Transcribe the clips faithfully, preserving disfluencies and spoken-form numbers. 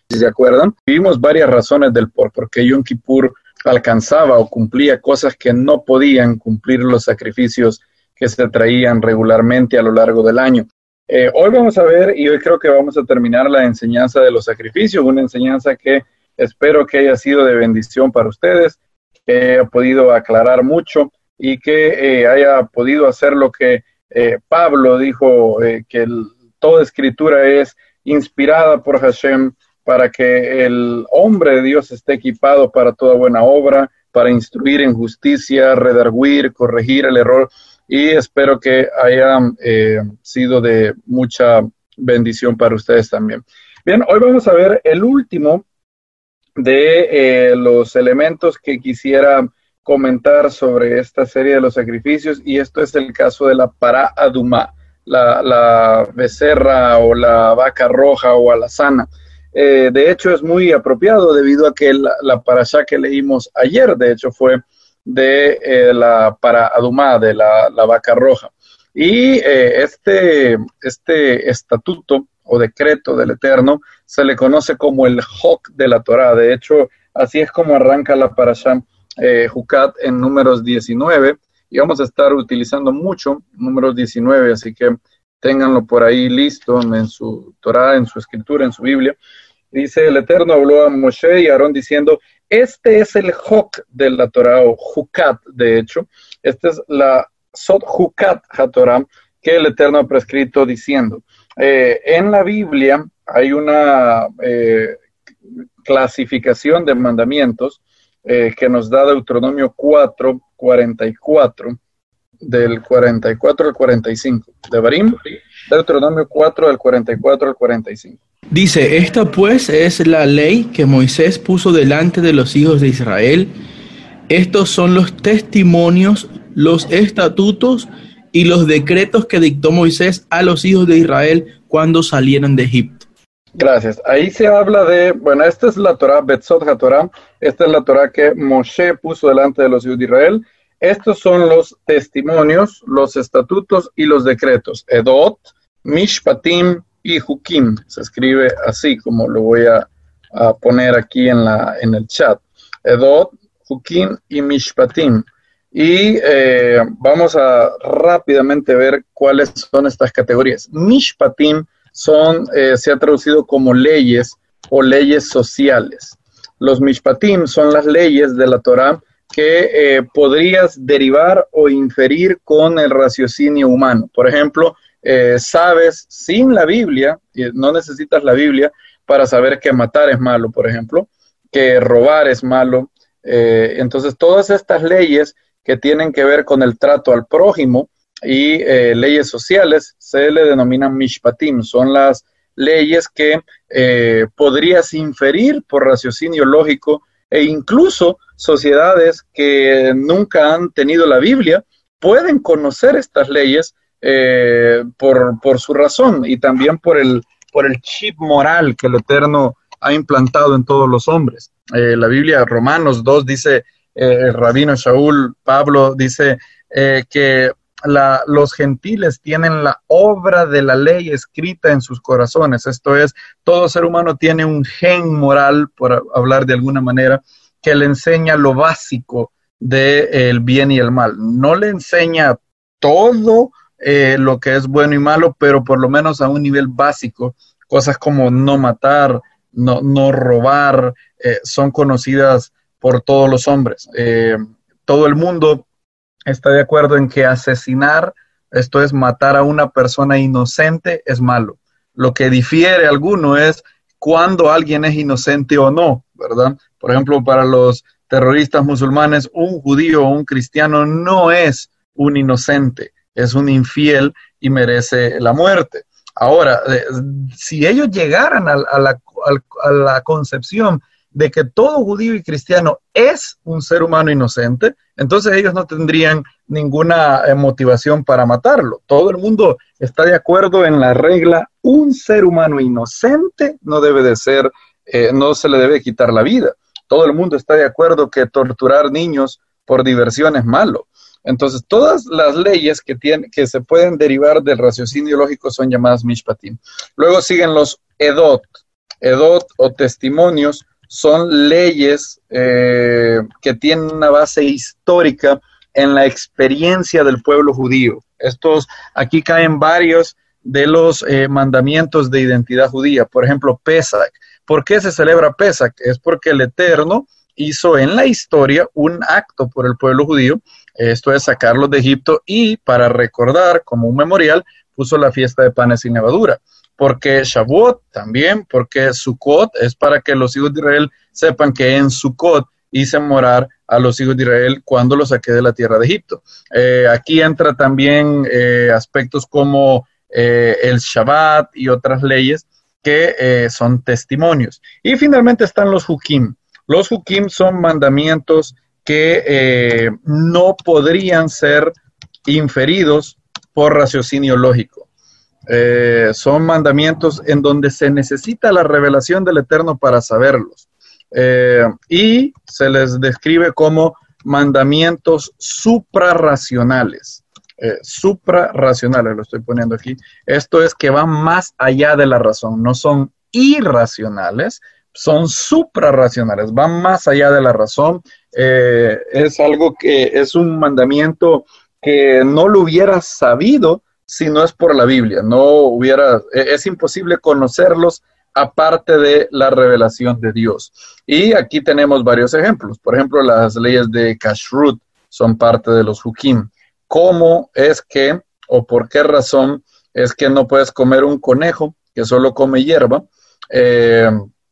si se acuerdan, vimos varias razones del por, por qué Yom Kippur alcanzaba o cumplía cosas que no podían cumplir los sacrificios que se traían regularmente a lo largo del año. Eh, hoy vamos a ver, y hoy creo que vamos a terminar la enseñanza de los sacrificios, una enseñanza que espero que haya sido de bendición para ustedes, que haya podido aclarar mucho y que eh, haya podido hacer lo que eh, Pablo dijo, eh, que el, toda escritura es inspirada por Hashem para que el hombre de Dios esté equipado para toda buena obra, para instruir en justicia, redarguir, corregir el error, y espero que haya eh, sido de mucha bendición para ustedes también. Bien, hoy vamos a ver el último de eh, los elementos que quisiera comentar sobre esta serie de los sacrificios, y esto es el caso de la Pará Adumá, la, la becerra o la vaca roja o alazana. Eh, de hecho, es muy apropiado debido a que la, la parashá que leímos ayer, de hecho, fue de eh, la Pará Adumá, de la, la vaca roja. Y eh, este, este estatuto o decreto del Eterno se le conoce como el Hok de la Torá. De hecho, así es como arranca la parashá eh, Jucat en números diecinueve, y vamos a estar utilizando mucho números diecinueve, así que ténganlo por ahí listo en su Torá, en su escritura, en su Biblia. Dice: el Eterno habló a Moshe y a Aarón diciendo, este es el Hok de la Torá, o Jucat, de hecho, esta es la Sot Jucat HaTorah que el Eterno ha prescrito diciendo. Eh, en la Biblia hay una eh, clasificación de mandamientos eh, que nos da Deuteronomio cuatro, cuarenta y cuatro, del cuarenta y cuatro al cuarenta y cinco. Devarim, Deuteronomio cuatro, del cuarenta y cuatro al cuarenta y cinco. Dice: esta pues es la ley que Moisés puso delante de los hijos de Israel. Estos son los testimonios, los estatutos y los decretos que dictó Moisés a los hijos de Israel cuando salieron de Egipto. Gracias. Ahí se habla de, bueno, esta es la Torá, Betzot HaTorah, esta es la Torá que Moshe puso delante de los hijos de Israel. Estos son los testimonios, los estatutos y los decretos. Edot, Mishpatim y Hukim. Se escribe así como lo voy a, a poner aquí en, la, en el chat. Edot, Hukim y Mishpatim. Y eh, vamos a rápidamente ver cuáles son estas categorías. Mishpatim son, eh, se ha traducido como leyes o leyes sociales. Los Mishpatim son las leyes de la Torá que eh, podrías derivar o inferir con el raciocinio humano. Por ejemplo, eh, sabes sin la Biblia, no necesitas la Biblia para saber que matar es malo, por ejemplo, que robar es malo. Eh, entonces, todas estas leyes que tienen que ver con el trato al prójimo y eh, leyes sociales se le denominan mishpatim. Son las leyes que eh, podrías inferir por raciocinio lógico, e incluso sociedades que nunca han tenido la Biblia pueden conocer estas leyes eh, por, por su razón y también por el, por el chip moral que el Eterno ha implantado en todos los hombres. Eh, la Biblia, Romanos dos, dice, eh, el rabino Shaul, Pablo, dice eh, que la, los gentiles tienen la obra de la ley escrita en sus corazones. Esto es, todo ser humano tiene un gen moral, por hablar de alguna manera, que le enseña lo básico del bien y el mal. No le enseña todo eh, lo que es bueno y malo, pero por lo menos a un nivel básico, cosas como no matar, no, no robar, eh, son conocidas por todos los hombres. Eh, todo el mundo está de acuerdo en que asesinar, esto es matar a una persona inocente, es malo. Lo que difiere a alguno es cuando alguien es inocente o no, ¿verdad? Por ejemplo, para los terroristas musulmanes, un judío o un cristiano no es un inocente, es un infiel y merece la muerte. Ahora, eh, si ellos llegaran a, a, la, a, a la concepción de que todo judío y cristiano es un ser humano inocente, entonces ellos no tendrían ninguna eh, motivación para matarlo. Todo el mundo está de acuerdo en la regla: un ser humano inocente no debe de ser, eh, no se le debe quitar la vida. Todo el mundo está de acuerdo que torturar niños por diversión es malo. Entonces, todas las leyes que, tienen, que se pueden derivar del raciocinio lógico son llamadas mishpatim. Luego siguen los edot. Edot o testimonios son leyes eh, que tienen una base histórica en la experiencia del pueblo judío. Estos, aquí caen varios de los eh, mandamientos de identidad judía. Por ejemplo, Pesach. ¿Por qué se celebra Pesach? Es porque el Eterno hizo en la historia un acto por el pueblo judío, esto es sacarlos de Egipto, y para recordar, como un memorial, puso la fiesta de panes sin levadura. Porque Shavuot también, porque Sukkot es para que los hijos de Israel sepan que en Sukkot hice morar a los hijos de Israel cuando los saqué de la tierra de Egipto. Eh, aquí entra también eh, aspectos como eh, el Shabbat y otras leyes que eh, son testimonios. Y finalmente están los Hukim. Los Hukim son mandamientos que eh, no podrían ser inferidos por raciocinio lógico. Eh, son mandamientos en donde se necesita la revelación del Eterno para saberlos. Eh, y se les describe como mandamientos suprarracionales. Eh, suprarracionales, lo estoy poniendo aquí. Esto es que van más allá de la razón, no son irracionales, son suprarracionales, van más allá de la razón. Eh, es algo que es un mandamiento que no lo hubiera sabido si no es por la Biblia. No hubiera, es imposible conocerlos aparte de la revelación de Dios. Y aquí tenemos varios ejemplos. Por ejemplo, las leyes de Kashrut son parte de los Hukim. ¿Cómo es que, o por qué razón, es que no puedes comer un conejo que solo come hierba, eh,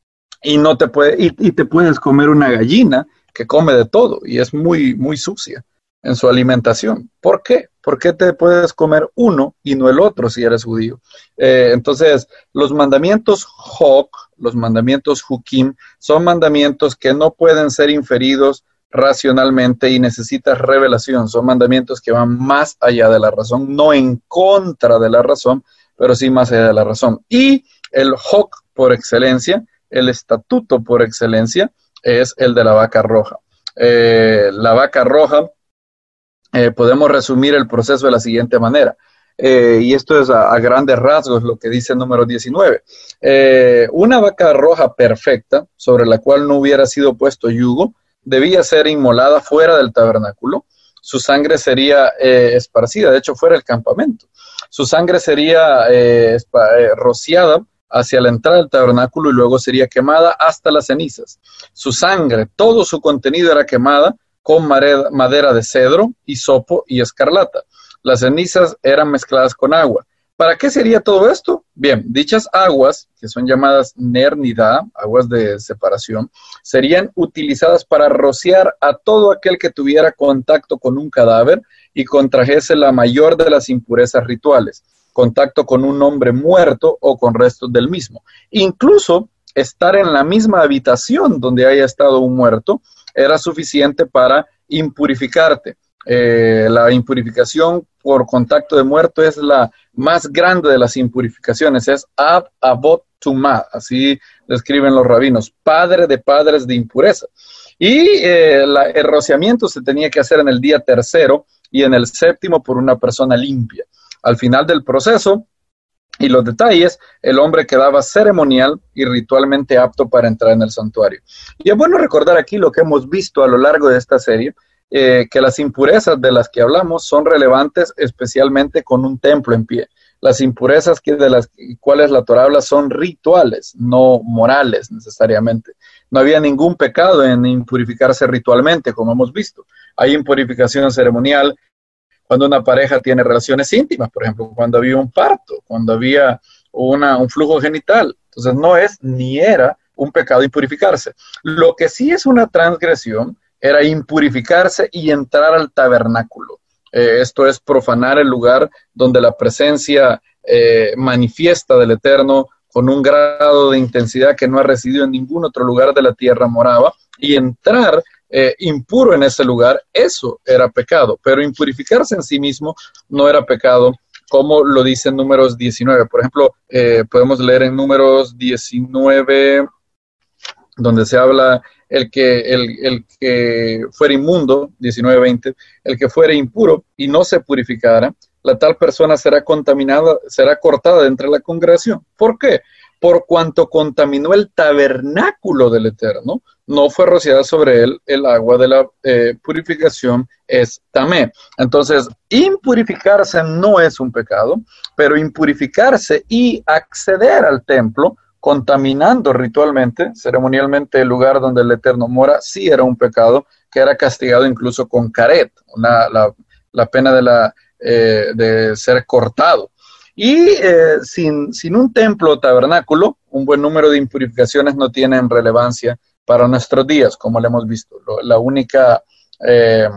y, no te puede, y, y te puedes comer una gallina que come de todo y es muy, muy sucia en su alimentación? ¿Por qué? ¿Por qué te puedes comer uno y no el otro si eres judío? Eh, entonces, los mandamientos Hok, los mandamientos Hukim, son mandamientos que no pueden ser inferidos racionalmente y necesitas revelación. Son mandamientos que van más allá de la razón, no en contra de la razón, pero sí más allá de la razón. Y el Hok por excelencia, el estatuto por excelencia, es el de la vaca roja. Eh, la vaca roja, eh, podemos resumir el proceso de la siguiente manera. Eh, y esto es a, a grandes rasgos lo que dice el número diecinueve. Eh, una vaca roja perfecta, sobre la cual no hubiera sido puesto yugo, debía ser inmolada fuera del tabernáculo. Su sangre sería eh, esparcida, de hecho fuera del campamento. Su sangre sería eh, espa, eh, rociada hacia la entrada del tabernáculo y luego sería quemada hasta las cenizas. Su sangre, todo su contenido era quemada con madera de cedro, hisopo y escarlata. Las cenizas eran mezcladas con agua. ¿Para qué sería todo esto? Bien, dichas aguas, que son llamadas ner nidá, aguas de separación, serían utilizadas para rociar a todo aquel que tuviera contacto con un cadáver y contrajese la mayor de las impurezas rituales, contacto con un hombre muerto o con restos del mismo. Incluso estar en la misma habitación donde haya estado un muerto era suficiente para impurificarte. Eh, la impurificación por contacto de muerto es la más grande de las impurificaciones, es ab avot tumá, así describen los rabinos, padre de padres de impureza. Y eh, la, el rociamiento se tenía que hacer en el día tercero y en el séptimo por una persona limpia. Al final del proceso y los detalles, el hombre quedaba ceremonial y ritualmente apto para entrar en el santuario. Y es bueno recordar aquí lo que hemos visto a lo largo de esta serie, Eh, que las impurezas de las que hablamos son relevantes especialmente con un templo en pie. Las impurezas que de las cuales la Torá habla son rituales, no morales necesariamente. No había ningún pecado en impurificarse ritualmente, como hemos visto. Hay impurificación ceremonial cuando una pareja tiene relaciones íntimas, por ejemplo, cuando había un parto, cuando había una, un flujo genital. Entonces no es ni era un pecado impurificarse. Lo que sí es una transgresión era impurificarse y entrar al tabernáculo. Eh, esto es profanar el lugar donde la presencia eh, manifiesta del Eterno con un grado de intensidad que no ha residido en ningún otro lugar de la tierra moraba, y entrar eh, impuro en ese lugar, eso era pecado, pero impurificarse en sí mismo no era pecado, como lo dice en Números diecinueve. Por ejemplo, eh, podemos leer en Números diecinueve, donde se habla el que, el, el que fuera inmundo, diecinueve veinte, el que fuera impuro y no se purificara, la tal persona será contaminada, será cortada de entre la congregación. ¿Por qué? por cuanto contaminó el tabernáculo del Eterno, no fue rociada sobre él el agua de la eh, purificación, es tamé. Entonces, impurificarse no es un pecado, pero impurificarse y acceder al templo, contaminando ritualmente, ceremonialmente el lugar donde el Eterno mora, sí era un pecado que era castigado incluso con caret, una, la, la pena de, la, eh, de ser cortado. Y eh, sin, sin un templo o tabernáculo, un buen número de impurificaciones no tienen relevancia para nuestros días, como lo hemos visto. Lo, la única eh,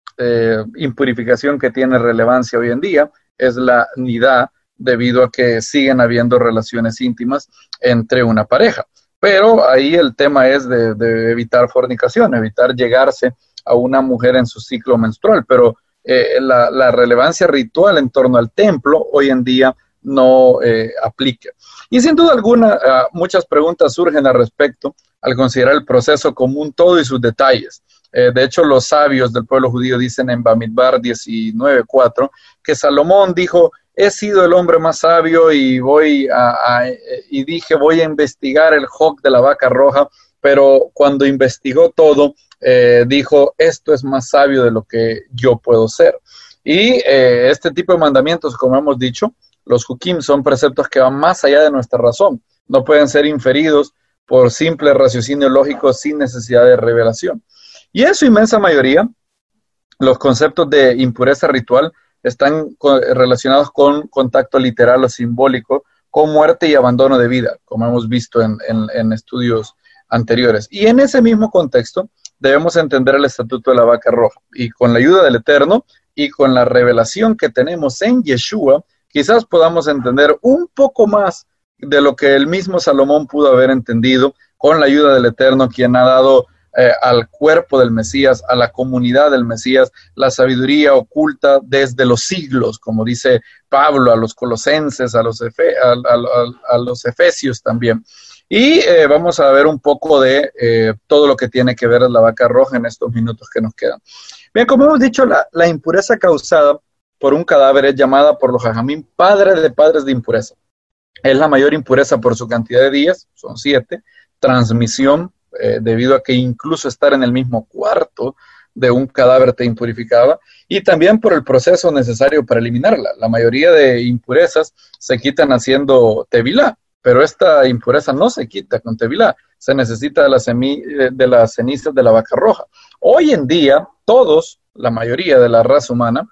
eh, impurificación que tiene relevancia hoy en día es la nidá, debido a que siguen habiendo relaciones íntimas entre una pareja. Pero ahí el tema es de, de evitar fornicación, evitar llegarse a una mujer en su ciclo menstrual, pero eh, la, la relevancia ritual en torno al templo hoy en día no eh, aplica. Y sin duda alguna, uh, muchas preguntas surgen al respecto al considerar el proceso común todo y sus detalles. Eh, de hecho, los sabios del pueblo judío dicen en Bamidbar diecinueve cuatro que Salomón dijo: he sido el hombre más sabio y voy a, a, y dije voy a investigar el hog de la vaca roja, pero cuando investigó todo, eh, dijo, esto es más sabio de lo que yo puedo ser. Y eh, este tipo de mandamientos, como hemos dicho, los hukim son preceptos que van más allá de nuestra razón, no pueden ser inferidos por simple raciocinio lógico sin necesidad de revelación. Y en su inmensa mayoría, los conceptos de impureza ritual están relacionados con contacto literal o simbólico, con muerte y abandono de vida, como hemos visto en, en, en estudios anteriores. Y en ese mismo contexto debemos entender el estatuto de la vaca roja. Y con la ayuda del Eterno y con la revelación que tenemos en Yeshua, quizás podamos entender un poco más de lo que el mismo Salomón pudo haber entendido con la ayuda del Eterno, quien ha dado Eh, al cuerpo del Mesías, a la comunidad del Mesías, la sabiduría oculta desde los siglos, como dice Pablo a los colosenses, a los, efe, a, a, a, a los efesios también. Y eh, vamos a ver un poco de eh, todo lo que tiene que ver la vaca roja en estos minutos que nos quedan. Bien, como hemos dicho, la, la impureza causada por un cadáver es llamada por los jajamín padre de padres de impureza. Es la mayor impureza por su cantidad de días, son siete, transmisión, Eh, debido a que incluso estar en el mismo cuarto de un cadáver te impurificaba, y también por el proceso necesario para eliminarla. La mayoría de impurezas se quitan haciendo tevilá, pero esta impureza no se quita con tevilá, se necesita de, la semi, de las cenizas de la vaca roja. Hoy en día, todos, la mayoría de la raza humana,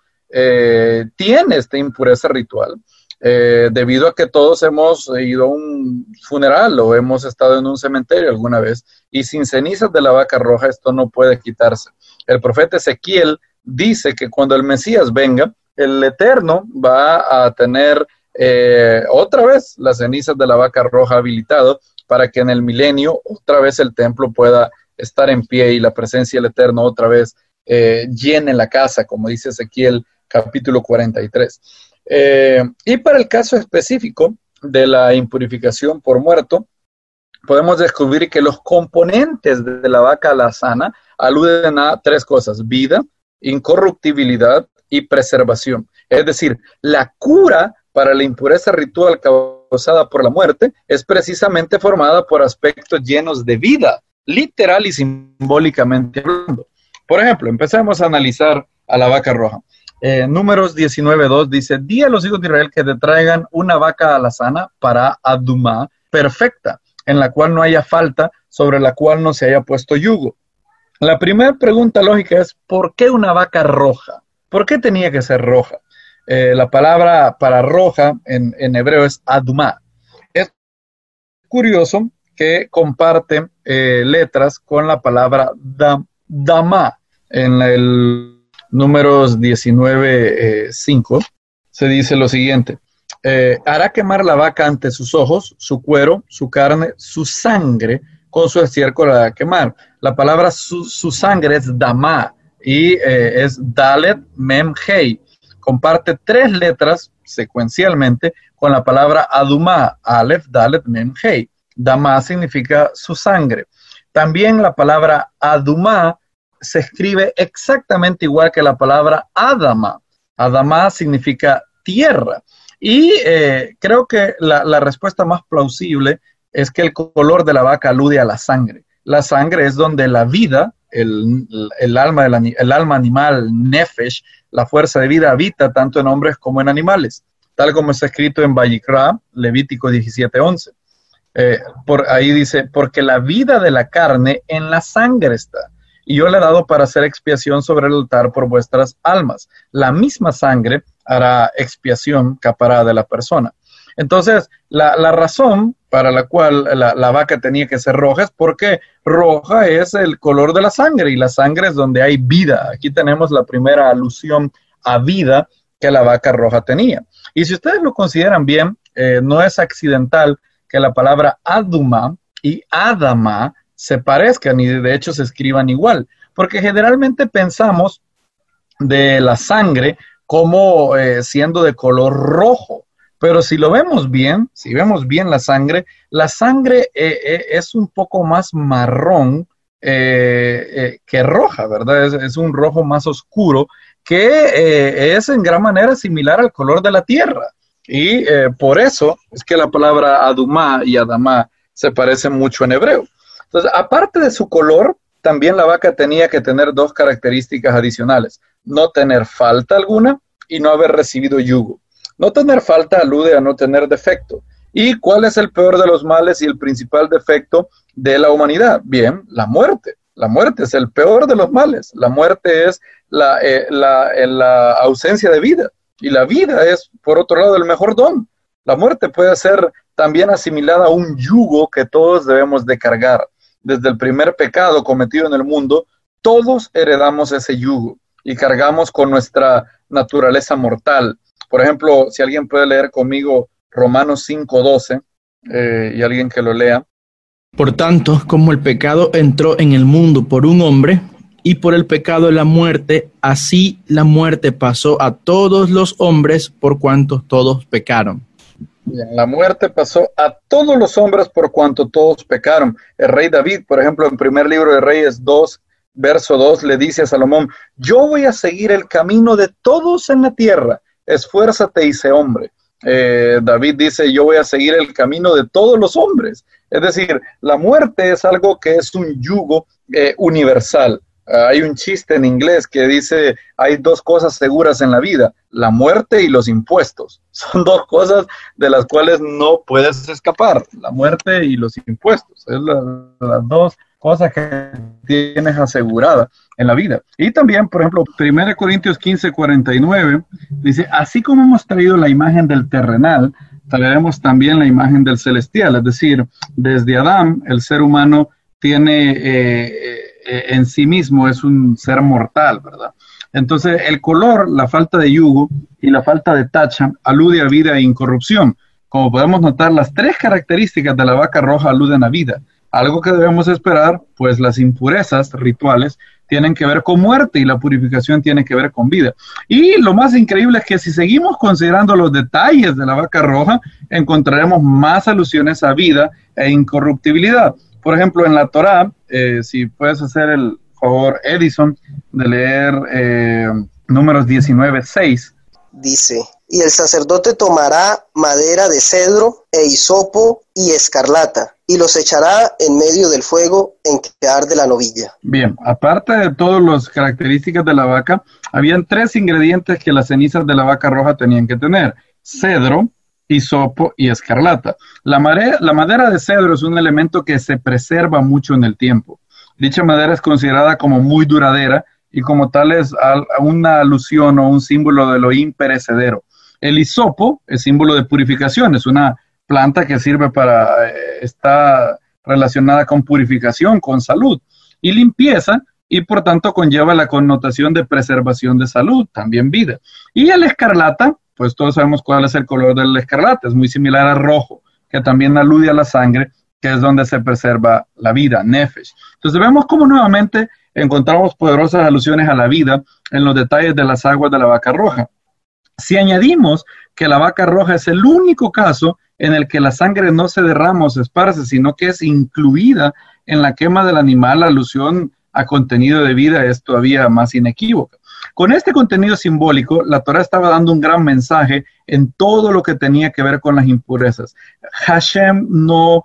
eh, tiene esta impureza ritual, Eh, debido a que todos hemos ido a un funeral o hemos estado en un cementerio alguna vez, y sin cenizas de la vaca roja esto no puede quitarse. El profeta Ezequiel dice que cuando el Mesías venga, el Eterno va a tener eh, otra vez las cenizas de la vaca roja habilitado para que en el milenio otra vez el templo pueda estar en pie y la presencia del Eterno otra vez eh, llene la casa, como dice Ezequiel capítulo cuarenta y tres. Eh, y para el caso específico de la impurificación por muerto, podemos descubrir que los componentes de la vaca alazana aluden a tres cosas: vida, incorruptibilidad y preservación. Es decir, la cura para la impureza ritual causada por la muerte es precisamente formada por aspectos llenos de vida, literal y simbólicamente hablando. Por ejemplo, empecemos a analizar a la vaca roja. Eh, Números diecinueve dos dice: di a los hijos de Israel que te traigan una vaca alazana para Adumá, perfecta, en la cual no haya falta, sobre la cual no se haya puesto yugo. La primera pregunta lógica es: ¿por qué una vaca roja? ¿Por qué tenía que ser roja? Eh, la palabra para roja en, en hebreo es Adumá. Es curioso que comparte eh, letras con la palabra dam, Damá en el Números diecinueve cinco, eh, se dice lo siguiente: eh, hará quemar la vaca ante sus ojos, su cuero, su carne, su sangre, con su estiércol la hará quemar. La palabra su, su sangre es damá y eh, es dalet mem hei. Comparte tres letras secuencialmente con la palabra adumá, alef, dalet, mem hei. Damá significa su sangre. También la palabra adumá se escribe exactamente igual que la palabra Adama. Adama significa tierra. Y eh, creo que la, la respuesta más plausible es que el color de la vaca alude a la sangre. La sangre es donde la vida, el, el, alma, del, el alma animal, nefesh, la fuerza de vida, habita tanto en hombres como en animales, tal como está escrito en Vayikra, Levítico diecisiete once. Eh, por ahí dice, porque la vida de la carne en la sangre está, y yo le he dado para hacer expiación sobre el altar por vuestras almas. La misma sangre hará expiación capará de la persona. Entonces, la, la razón para la cual la, la vaca tenía que ser roja es porque roja es el color de la sangre, y la sangre es donde hay vida. Aquí tenemos la primera alusión a vida que la vaca roja tenía. Y si ustedes lo consideran bien, eh, no es accidental que la palabra Aduma y Adama se parezcan y de hecho se escriban igual, porque generalmente pensamos de la sangre como eh, siendo de color rojo, pero si lo vemos bien, si vemos bien la sangre, la sangre eh, eh, es un poco más marrón eh, eh, que roja, ¿verdad? Es, es un rojo más oscuro que eh, es en gran manera similar al color de la tierra. Y eh, por eso es que la palabra Adumá y Adamá se parecen mucho en hebreo. Entonces, aparte de su color, también la vaca tenía que tener dos características adicionales: no tener falta alguna y no haber recibido yugo. No tener falta alude a no tener defecto. ¿Y cuál es el peor de los males y el principal defecto de la humanidad? Bien, la muerte. La muerte es el peor de los males. La muerte es la, eh, la, eh, la ausencia de vida. Y la vida es, por otro lado, el mejor don. La muerte puede ser también asimilada a un yugo que todos debemos de cargar. Desde el primer pecado cometido en el mundo, todos heredamos ese yugo y cargamos con nuestra naturaleza mortal. Por ejemplo, si alguien puede leer conmigo Romanos cinco doce, eh, y alguien que lo lea. Por tanto, como el pecado entró en el mundo por un hombre, y por el pecado de la muerte, así la muerte pasó a todos los hombres por cuanto todos pecaron. Bien, la muerte pasó a todos los hombres por cuanto todos pecaron. El rey David, por ejemplo, en primer libro de Reyes dos, verso dos, le dice a Salomón: yo voy a seguir el camino de todos en la tierra, esfuérzate y sé hombre. Eh, David dice: yo voy a seguir el camino de todos los hombres. Es decir, la muerte es algo que es un yugo eh, universal. Uh, hay un chiste en inglés que dice: hay dos cosas seguras en la vida, la muerte y los impuestos. Son dos cosas de las cuales no puedes escapar, la muerte y los impuestos. Es la, las dos cosas que tienes aseguradas en la vida. Y también, por ejemplo, primera Corintios quince, cuarenta y nueve, dice: así como hemos traído la imagen del terrenal, traeremos también la imagen del celestial. Es decir, desde Adán, el ser humano tiene... Eh, en sí mismo es un ser mortal, ¿verdad? Entonces, el color, la falta de yugo y la falta de tacha alude a vida e incorrupción. Como podemos notar, las tres características de la vaca roja aluden a vida. Algo que debemos esperar, pues las impurezas rituales tienen que ver con muerte y la purificación tiene que ver con vida. Y lo más increíble es que si seguimos considerando los detalles de la vaca roja, encontraremos más alusiones a vida e incorruptibilidad. Por ejemplo, en la Torá, eh, si puedes hacer el favor, Edison, de leer eh, Números diecinueve, seis. Dice: y el sacerdote tomará madera de cedro e hisopo y escarlata, y los echará en medio del fuego en que arde la novilla. Bien, aparte de todas las características de la vaca, habían tres ingredientes que las cenizas de la vaca roja tenían que tener: cedro, hisopo y escarlata. La, mare, la madera de cedro es un elemento que se preserva mucho en el tiempo. Dicha madera es considerada como muy duradera y como tal es una alusión o un símbolo de lo imperecedero. El hisopo es símbolo de purificación, es una planta que sirve para, eh, está relacionada con purificación, con salud y limpieza, y por tanto conlleva la connotación de preservación de salud, también vida. Y el escarlata, pues todos sabemos cuál es el color del escarlata, es muy similar al rojo, que también alude a la sangre, que es donde se preserva la vida, nefesh. Entonces vemos cómo nuevamente encontramos poderosas alusiones a la vida en los detalles de las aguas de la vaca roja. Si añadimos que la vaca roja es el único caso en el que la sangre no se derrama o se esparce, sino que es incluida en la quema del animal, la alusión a contenido de vida es todavía más inequívoca. Con este contenido simbólico, la Torá estaba dando un gran mensaje en todo lo que tenía que ver con las impurezas. Hashem no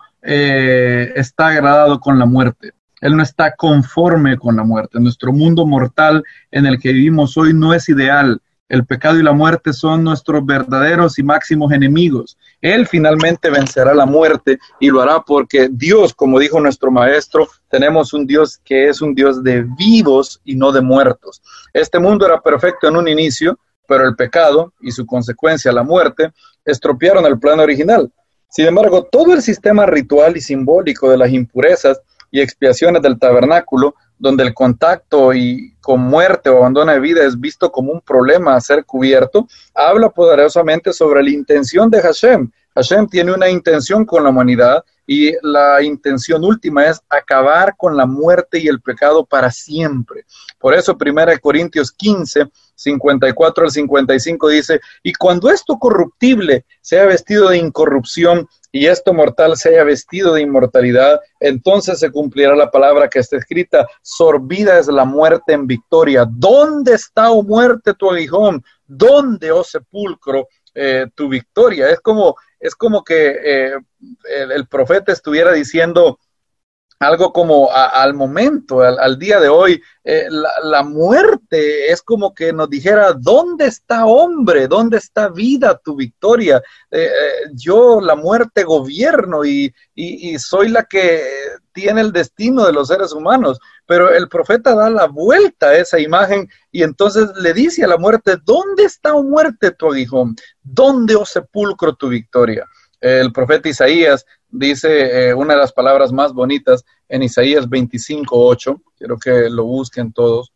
eh, está agradado con la muerte. Él no está conforme con la muerte. Nuestro mundo mortal en el que vivimos hoy no es ideal. El pecado y la muerte son nuestros verdaderos y máximos enemigos. Él finalmente vencerá la muerte y lo hará porque Dios, como dijo nuestro maestro, tenemos un Dios que es un Dios de vivos y no de muertos. Este mundo era perfecto en un inicio, pero el pecado y su consecuencia, la muerte, estropearon el plan original. Sin embargo, todo el sistema ritual y simbólico de las impurezas y expiaciones del tabernáculo, donde el contacto y con muerte o abandono de vida es visto como un problema a ser cubierto, habla poderosamente sobre la intención de Hashem. Hashem tiene una intención con la humanidad y la intención última es acabar con la muerte y el pecado para siempre. Por eso primera Corintios quince, cincuenta y cuatro al cincuenta y cinco dice, y cuando esto corruptible sea vestido de incorrupción y esto mortal sea vestido de inmortalidad, entonces se cumplirá la palabra que está escrita, sorbida es la muerte en victoria. ¿Dónde está, oh muerte, tu aguijón? ¿Dónde, oh sepulcro, eh, tu victoria? Es como, es como que eh, el, el profeta estuviera diciendo algo como a, al momento, al, al día de hoy, eh, la, la muerte es como que nos dijera, ¿dónde está, hombre? ¿Dónde está vida, tu victoria? Eh, eh, yo la muerte gobierno y, y, y soy la que tiene el destino de los seres humanos. Pero el profeta da la vuelta a esa imagen y entonces le dice a la muerte, ¿dónde está, oh muerte, tu aguijón? ¿Dónde, oh sepulcro, tu victoria? El profeta Isaías dice eh, una de las palabras más bonitas en Isaías veinticinco, ocho, quiero que lo busquen todos,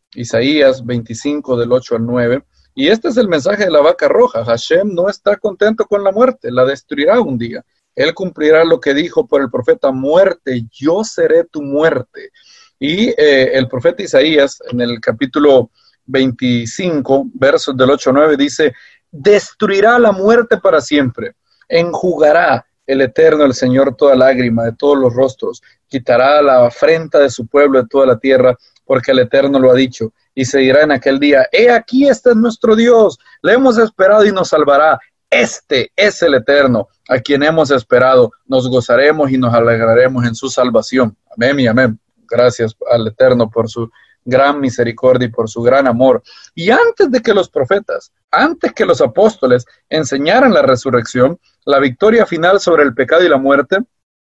Isaías veinticinco del ocho al nueve, y este es el mensaje de la vaca roja. Hashem no está contento con la muerte, la destruirá un día. Él cumplirá lo que dijo por el profeta, muerte, yo seré tu muerte. Y eh, el profeta Isaías en el capítulo veinticinco, versos del ocho al nueve, dice, destruirá la muerte para siempre. Enjugará el Eterno, el Señor, toda lágrima de todos los rostros, quitará la afrenta de su pueblo de toda la tierra, porque el Eterno lo ha dicho, y se dirá en aquel día, he aquí, este es nuestro Dios, le hemos esperado y nos salvará, este es el Eterno, a quien hemos esperado, nos gozaremos y nos alegraremos en su salvación. Amén y amén. Gracias al Eterno por su gran misericordia y por su gran amor. Y antes de que los profetas, antes que los apóstoles enseñaran la resurrección, la victoria final sobre el pecado y la muerte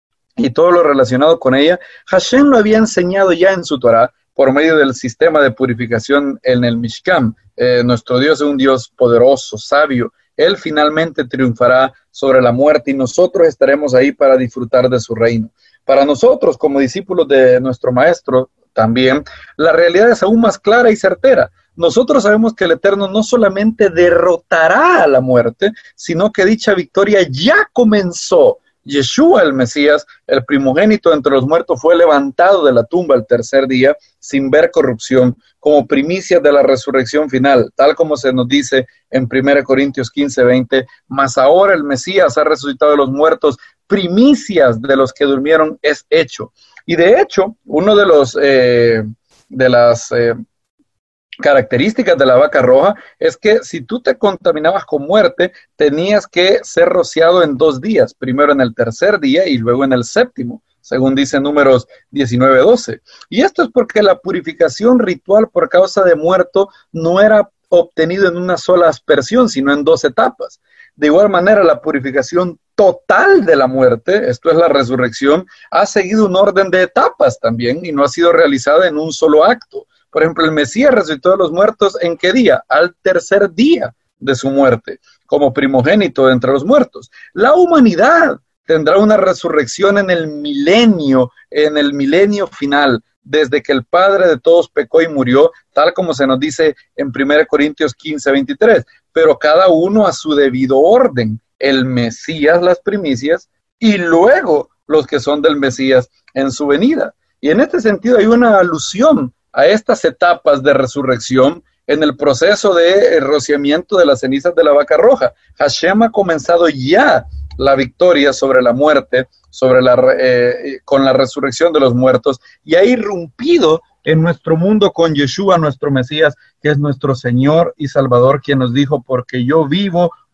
y todo lo relacionado con ella, Hashem lo había enseñado ya en su Torah por medio del sistema de purificación en el Mishkan. Eh, nuestro Dios es un Dios poderoso, sabio. Él finalmente triunfará sobre la muerte y nosotros estaremos ahí para disfrutar de su reino. Para nosotros, como discípulos de nuestro Maestro, también, la realidad es aún más clara y certera. Nosotros sabemos que el Eterno no solamente derrotará a la muerte, sino que dicha victoria ya comenzó. Yeshua, el Mesías, el primogénito entre los muertos, fue levantado de la tumba el tercer día sin ver corrupción, como primicia de la resurrección final, tal como se nos dice en primera Corintios quince, veinte, mas ahora el Mesías ha resucitado de los muertos, primicias de los que durmieron es hecho. Y de hecho, uno de los eh, de las eh, características de la vaca roja es que si tú te contaminabas con muerte, tenías que ser rociado en dos días, primero en el tercer día y luego en el séptimo, según dice Números diecinueve, doce. Y esto es porque la purificación ritual por causa de muerto no era obtenido en una sola aspersión, sino en dos etapas. De igual manera, la purificación total de la muerte, esto es la resurrección, ha seguido un orden de etapas también y no ha sido realizada en un solo acto. Por ejemplo, el Mesías resucitó de los muertos, ¿en qué día? Al tercer día de su muerte, como primogénito de entre los muertos. La humanidad tendrá una resurrección en el milenio, en el milenio final, desde que el Padre de todos pecó y murió, tal como se nos dice en primera Corintios quince, veintitrés, pero cada uno a su debido orden, el Mesías las primicias y luego los que son del Mesías en su venida. Y en este sentido hay una alusión a estas etapas de resurrección en el proceso de rociamiento de las cenizas de la vaca roja. Hashem ha comenzado ya la victoria sobre la muerte, sobre la, eh, con la resurrección de los muertos, y ha irrumpido en nuestro mundo con Yeshua, nuestro Mesías, que es nuestro Señor y Salvador, quien nos dijo, porque yo vivo,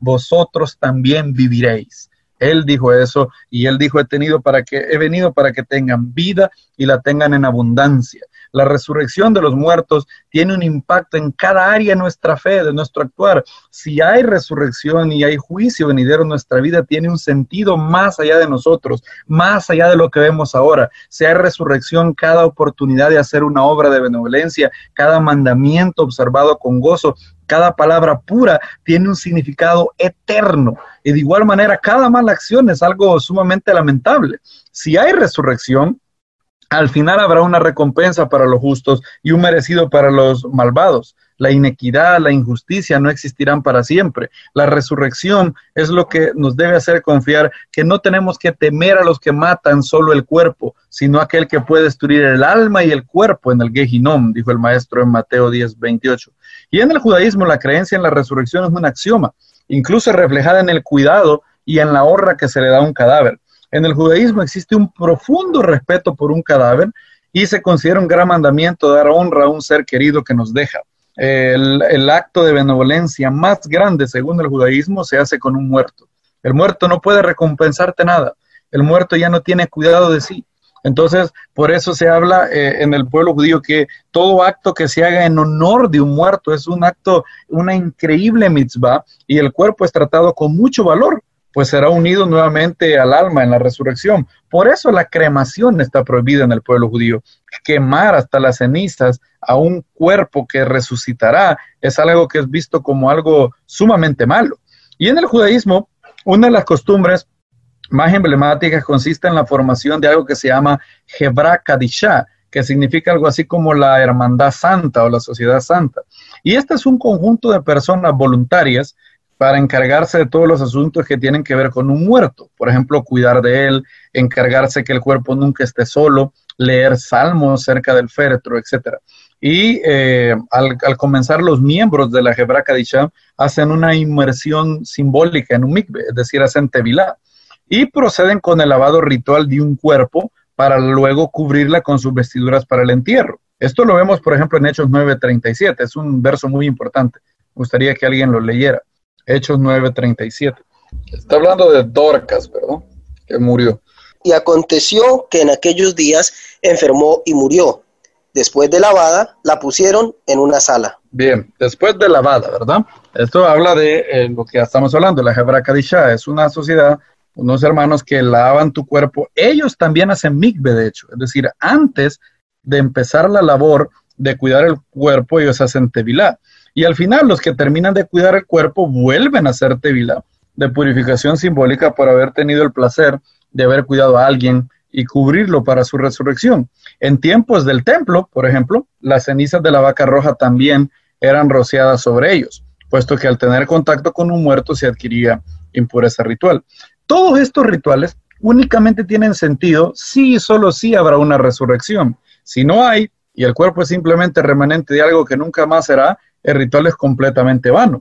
vosotros también viviréis. Él dijo eso, y él dijo, he tenido para que, he venido para que tengan vida y la tengan en abundancia. La resurrección de los muertos tiene un impacto en cada área de nuestra fe, de nuestro actuar. Si hay resurrección y hay juicio venidero, nuestra vida tiene un sentido más allá de nosotros, más allá de lo que vemos ahora. Si hay resurrección, cada oportunidad de hacer una obra de benevolencia, cada mandamiento observado con gozo, cada palabra pura tiene un significado eterno. Y de igual manera, cada mala acción es algo sumamente lamentable. Si hay resurrección, al final habrá una recompensa para los justos y un merecido para los malvados. La inequidad, la injusticia no existirán para siempre. La resurrección es lo que nos debe hacer confiar que no tenemos que temer a los que matan solo el cuerpo, sino a aquel que puede destruir el alma y el cuerpo en el Gehinom, dijo el maestro en Mateo diez veintiocho. Y en el judaísmo la creencia en la resurrección es un axioma, incluso reflejada en el cuidado y en la honra que se le da a un cadáver. En el judaísmo existe un profundo respeto por un cadáver y se considera un gran mandamiento dar honra a un ser querido que nos deja. El, el acto de benevolencia más grande, según el judaísmo, se hace con un muerto. El muerto no puede recompensarte nada. El muerto ya no tiene cuidado de sí. Entonces, por eso se habla eh, en el pueblo judío que todo acto que se haga en honor de un muerto es un acto, una increíble mitzvah, y el cuerpo es tratado con mucho valor, pues será unido nuevamente al alma en la resurrección. Por eso la cremación está prohibida en el pueblo judío. Quemar hasta las cenizas a un cuerpo que resucitará es algo que es visto como algo sumamente malo. Y en el judaísmo, una de las costumbres más emblemáticas consiste en la formación de algo que se llama Hebra Kadishá, que significa algo así como la hermandad santa o la sociedad santa. Y este es un conjunto de personas voluntarias para encargarse de todos los asuntos que tienen que ver con un muerto. Por ejemplo, cuidar de él, encargarse que el cuerpo nunca esté solo, leer salmos cerca del féretro, etcétera. Y eh, al, al comenzar, los miembros de la Hebra Kadishá hacen una inmersión simbólica en un mikve, es decir, hacen tevilá, y proceden con el lavado ritual de un cuerpo para luego cubrirla con sus vestiduras para el entierro. Esto lo vemos, por ejemplo, en Hechos nueve treinta y siete, es un verso muy importante. Me gustaría que alguien lo leyera. Hechos nueve treinta y siete. Está hablando de Dorcas, ¿verdad? Que murió. Y aconteció que en aquellos días enfermó y murió. Después de lavada, la pusieron en una sala. Bien, después de lavada, ¿verdad? Esto habla de eh, lo que ya estamos hablando, la Hebra Kadishá. Es una sociedad, unos hermanos que lavan tu cuerpo. Ellos también hacen mikve, de hecho. Es decir, antes de empezar la labor de cuidar el cuerpo, ellos hacen tevilá. Y al final, los que terminan de cuidar el cuerpo vuelven a hacer tevilá de purificación simbólica por haber tenido el placer de haber cuidado a alguien y cubrirlo para su resurrección. En tiempos del templo, por ejemplo, las cenizas de la vaca roja también eran rociadas sobre ellos, puesto que al tener contacto con un muerto se adquiría impureza ritual. Todos estos rituales únicamente tienen sentido si y solo si habrá una resurrección. Si no hay, y el cuerpo es simplemente remanente de algo que nunca más será, el ritual es completamente vano.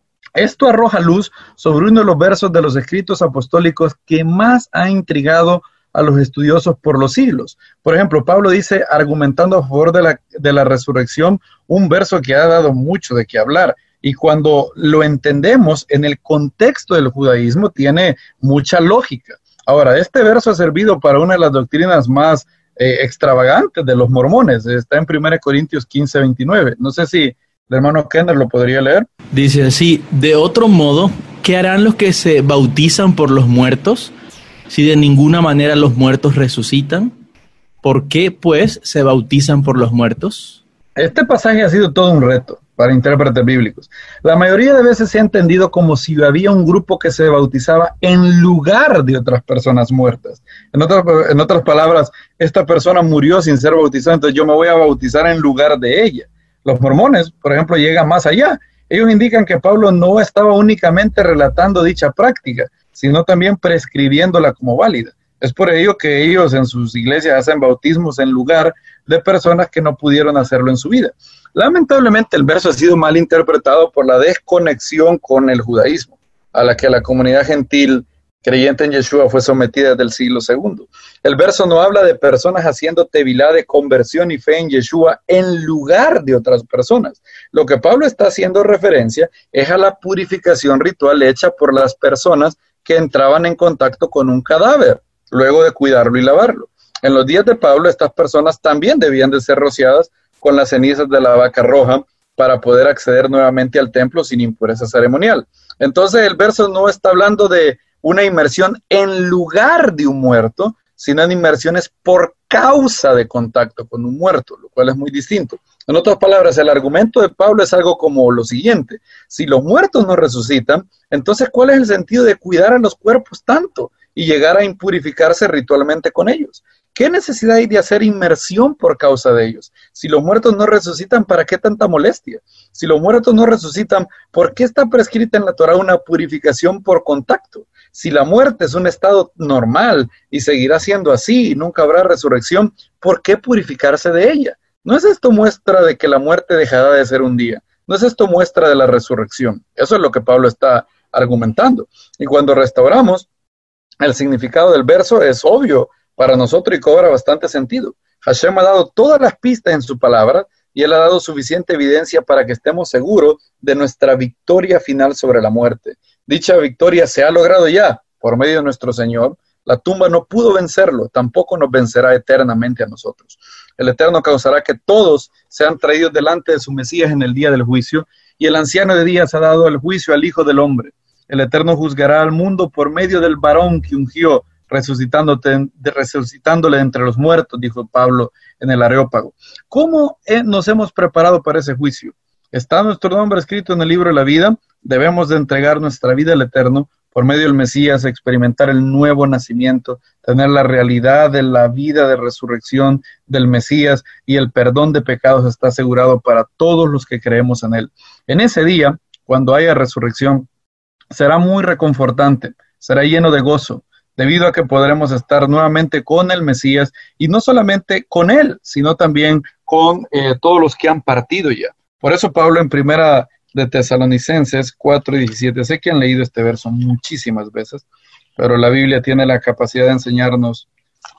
Esto arroja luz sobre uno de los versos de los escritos apostólicos que más ha intrigado a los estudiosos por los siglos. Por ejemplo, Pablo dice, argumentando a favor de la, de la resurrección, un verso que ha dado mucho de qué hablar, y cuando lo entendemos en el contexto del judaísmo tiene mucha lógica. Ahora, este verso ha servido para una de las doctrinas más eh, extravagantes de los mormones. Está en primera Corintios quince veintinueve. No sé si el hermano Kenner lo podría leer. Dice así: de otro modo, ¿qué harán los que se bautizan por los muertos, si de ninguna manera los muertos resucitan? ¿Por qué, pues, se bautizan por los muertos? Este pasaje ha sido todo un reto para intérpretes bíblicos. La mayoría de veces se ha entendido como si había un grupo que se bautizaba en lugar de otras personas muertas. En otras, en otras palabras, esta persona murió sin ser bautizada, entonces yo me voy a bautizar en lugar de ella. Los mormones, por ejemplo, llegan más allá. Ellos indican que Pablo no estaba únicamente relatando dicha práctica, sino también prescribiéndola como válida. Es por ello que ellos en sus iglesias hacen bautismos en lugar de personas que no pudieron hacerlo en su vida. Lamentablemente el verso ha sido mal interpretado por la desconexión con el judaísmo, a la que la comunidad gentil creyente en Yeshua fue sometida desde el siglo segundo. El verso no habla de personas haciendo tevilá de conversión y fe en Yeshua en lugar de otras personas. Lo que Pablo está haciendo referencia es a la purificación ritual hecha por las personas que entraban en contacto con un cadáver, luego de cuidarlo y lavarlo. En los días de Pablo, estas personas también debían de ser rociadas con las cenizas de la vaca roja para poder acceder nuevamente al templo sin impureza ceremonial. Entonces el verso no está hablando de una inmersión en lugar de un muerto, sino en inmersiones por causa de contacto con un muerto, lo cual es muy distinto. En otras palabras, el argumento de Pablo es algo como lo siguiente: si los muertos no resucitan, entonces ¿cuál es el sentido de cuidar a los cuerpos tanto y llegar a impurificarse ritualmente con ellos? ¿Qué necesidad hay de hacer inmersión por causa de ellos? Si los muertos no resucitan, ¿para qué tanta molestia? Si los muertos no resucitan, ¿por qué está prescrita en la Torah una purificación por contacto? Si la muerte es un estado normal y seguirá siendo así y nunca habrá resurrección, ¿por qué purificarse de ella? ¿No es esto muestra de que la muerte dejará de ser un día? ¿No es esto muestra de la resurrección? Eso es lo que Pablo está argumentando. Y cuando restauramos, el significado del verso es obvio para nosotros y cobra bastante sentido. Hashem ha dado todas las pistas en su palabra y Él ha dado suficiente evidencia para que estemos seguros de nuestra victoria final sobre la muerte. Dicha victoria se ha logrado ya por medio de nuestro Señor. La tumba no pudo vencerlo, tampoco nos vencerá eternamente a nosotros. El Eterno causará que todos sean traídos delante de su Mesías en el día del juicio, y el anciano de días ha dado el juicio al Hijo del Hombre. El Eterno juzgará al mundo por medio del varón que ungió, resucitándote, de, resucitándole entre los muertos, dijo Pablo en el Areópago. ¿Cómo eh, nos hemos preparado para ese juicio? ¿Está nuestro nombre escrito en el libro de la vida? Debemos de entregar nuestra vida al Eterno por medio del Mesías, experimentar el nuevo nacimiento, tener la realidad de la vida de resurrección del Mesías, y el perdón de pecados está asegurado para todos los que creemos en Él. En ese día, cuando haya resurrección, será muy reconfortante, será lleno de gozo, debido a que podremos estar nuevamente con el Mesías, y no solamente con Él, sino también con eh, todos los que han partido ya. Por eso Pablo en primera de Tesalonicenses cuatro y diecisiete, sé que han leído este verso muchísimas veces, pero la Biblia tiene la capacidad de enseñarnos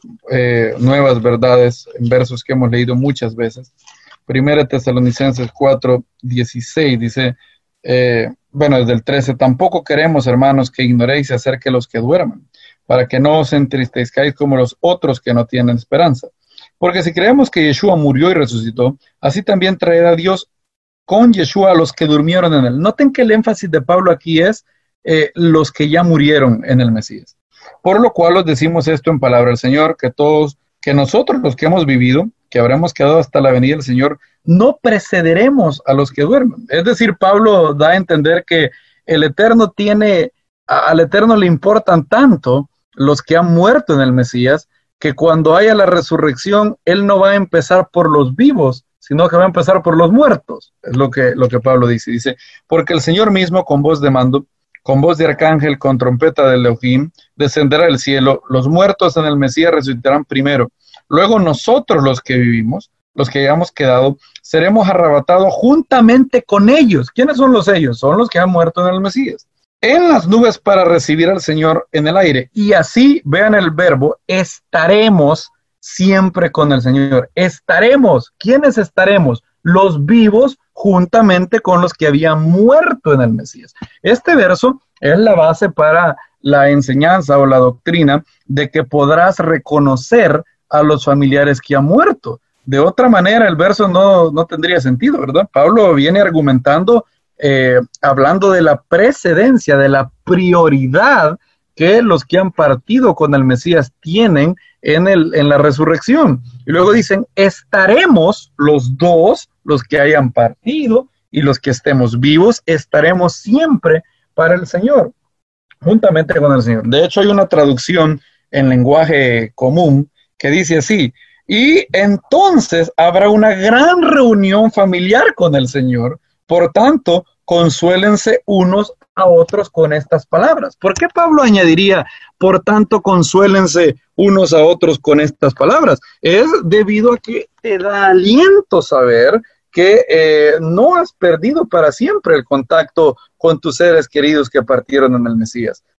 eh, nuevas verdades en versos que hemos leído muchas veces. Primera de Tesalonicenses cuatro dieciséis dice, eh, bueno, desde el trece, tampoco queremos, hermanos, que ignoréis acerca de los que duerman, para que no os entristezcáis como los otros que no tienen esperanza. Porque si creemos que Yeshua murió y resucitó, así también traerá Dios con Yeshua a los que durmieron en él. Noten que el énfasis de Pablo aquí es eh, los que ya murieron en el Mesías. Por lo cual os decimos esto en palabra del Señor, que todos, que nosotros los que hemos vivido, que habremos quedado hasta la venida del Señor, no precederemos a los que duermen. Es decir, Pablo da a entender que el Eterno tiene, a, al Eterno le importan tanto los que han muerto en el Mesías, que cuando haya la resurrección, Él no va a empezar por los vivos, sino que va a empezar por los muertos. Es lo que, lo que Pablo dice. Dice, porque el Señor mismo con voz de mando, con voz de arcángel, con trompeta de Elohim, descenderá del cielo. Los muertos en el Mesías resucitarán primero. Luego nosotros los que vivimos, los que hayamos quedado, seremos arrebatados juntamente con ellos. ¿Quiénes son los ellos? Son los que han muerto en el Mesías. En las nubes para recibir al Señor en el aire. Y así, vean el verbo, estaremos siempre con el Señor. Estaremos. ¿Quiénes estaremos? Los vivos juntamente con los que habían muerto en el Mesías. Este verso es la base para la enseñanza o la doctrina de que podrás reconocer a los familiares que han muerto. De otra manera, el verso no, no tendría sentido, ¿verdad? Pablo viene argumentando, eh, hablando de la precedencia, de la prioridad que los que han partido con el Mesías tienen en, el, en la resurrección. Y luego dicen, estaremos los dos, los que hayan partido y los que estemos vivos, estaremos siempre para el Señor, juntamente con el Señor. De hecho, hay una traducción en lenguaje común que dice así, y entonces habrá una gran reunión familiar con el Señor, por tanto, consuélense unos a otros con estas palabras. ¿Por qué Pablo añadiría, por tanto, consuélense unos a otros con estas palabras? Es debido a que te da aliento saber que eh, no has perdido para siempre el contacto con tus seres queridos que partieron en el Mesías.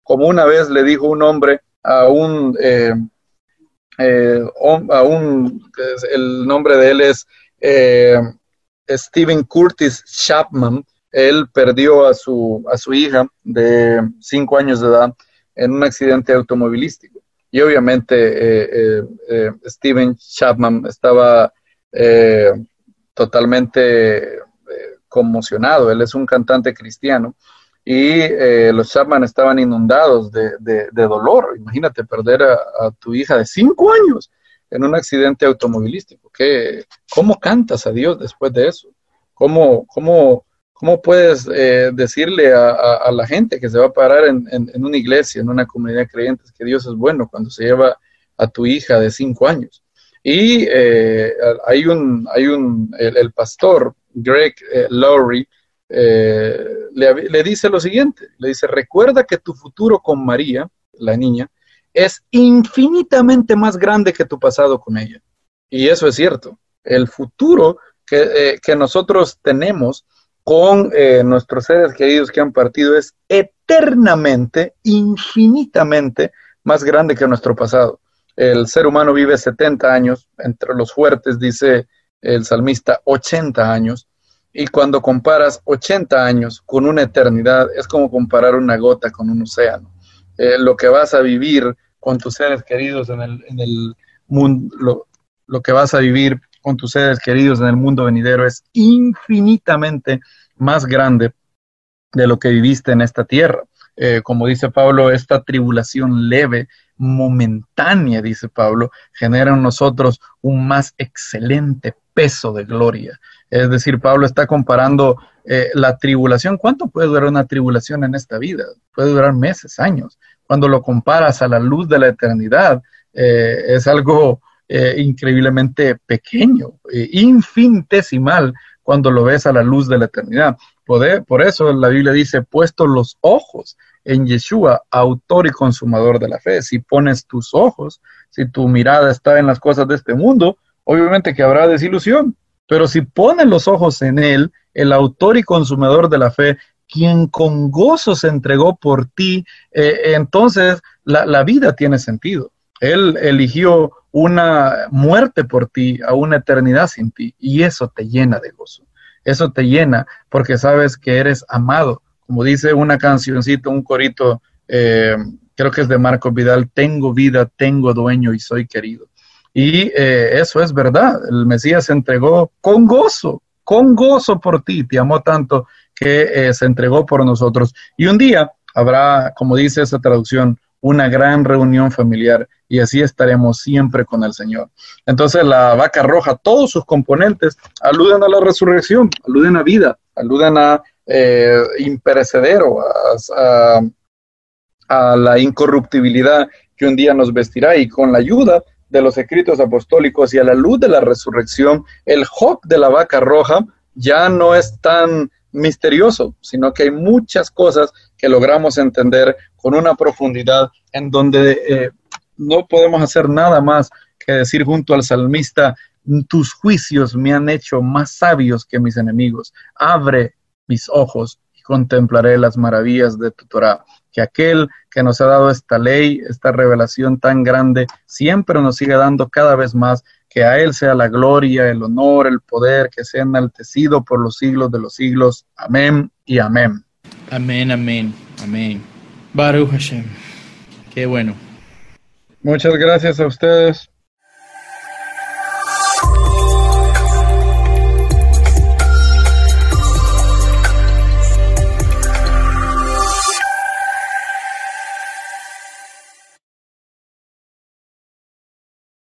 como una vez le dijo un hombre a un, eh, eh, a un el nombre de él es eh, Stephen Curtis Chapman. Él perdió a su, a su hija de cinco años de edad en un accidente automovilístico. Y obviamente eh, eh, eh, Stephen Chapman estaba eh, totalmente eh, conmocionado. Él es un cantante cristiano y eh, los Chapman estaban inundados de, de, de dolor. Imagínate perder a, a tu hija de cinco años en un accidente automovilístico. ¿Qué, ¿Cómo cantas a Dios después de eso? ¿Cómo, cómo, cómo puedes eh, decirle a, a, a la gente que se va a parar en, en, en una iglesia, en una comunidad de creyentes, que Dios es bueno cuando se lleva a tu hija de cinco años? Y eh, hay un, hay un el, el pastor Greg eh, Laurie eh, le, le dice lo siguiente, le dice: recuerda que tu futuro con María, la niña, es infinitamente más grande que tu pasado con ella. Y eso es cierto. El futuro que, eh, que nosotros tenemos con eh, nuestros seres queridos que han partido es eternamente, infinitamente más grande que nuestro pasado. El ser humano vive setenta años, entre los fuertes, dice el salmista, ochenta años. Y cuando comparas ochenta años con una eternidad, es como comparar una gota con un océano. Eh, lo que vas a vivir con tus seres queridos en el, en el mundo, lo, lo que vas a vivir con tus seres queridos en el mundo venidero es infinitamente más grande de lo que viviste en esta tierra. Eh, como dice Pablo, esta tribulación leve, momentánea, dice Pablo, genera en nosotros un más excelente peso de gloria. Es decir, Pablo está comparando eh, la tribulación. ¿Cuánto puede durar una tribulación en esta vida? Puede durar meses, años. Cuando lo comparas a la luz de la eternidad, eh, es algo eh, increíblemente pequeño, eh, infinitesimal, cuando lo ves a la luz de la eternidad. Por, por eso la Biblia dice: puesto los ojos en Yeshua, autor y consumador de la fe. Si pones tus ojos, si tu mirada está en las cosas de este mundo, obviamente que habrá desilusión. Pero si pones los ojos en Él, el autor y consumador de la fe, quien con gozo se entregó por ti, eh, entonces la, la vida tiene sentido. Él eligió una muerte por ti a una eternidad sin ti, y eso te llena de gozo. Eso te llena porque sabes que eres amado. Como dice una cancioncita, un corito, eh, creo que es de Marcos Vidal: tengo vida, tengo dueño y soy querido. Y eh, eso es verdad. El Mesías se entregó con gozo, con gozo por ti. Te amó tanto que eh, se entregó por nosotros. Y un día habrá, como dice esa traducción, una gran reunión familiar, y así estaremos siempre con el Señor. Entonces la vaca roja, todos sus componentes aluden a la resurrección, aluden a vida, aluden a eh, imperecedero, a, a, a la incorruptibilidad que un día nos vestirá, y con la ayuda de los escritos apostólicos y a la luz de la resurrección, el Job de la vaca roja ya no es tan misterioso, sino que hay muchas cosas que logramos entender con una profundidad en donde eh, no podemos hacer nada más que decir junto al salmista: tus juicios me han hecho más sabios que mis enemigos. Abre mis ojos y contemplaré las maravillas de tu Torah. Que aquel que nos ha dado esta ley, esta revelación tan grande, siempre nos siga dando cada vez más. Que a Él sea la gloria, el honor, el poder, que sea enaltecido por los siglos de los siglos. Amén y amén. Amén, amén, amén. Baruch Hashem. Qué bueno. Muchas gracias a ustedes.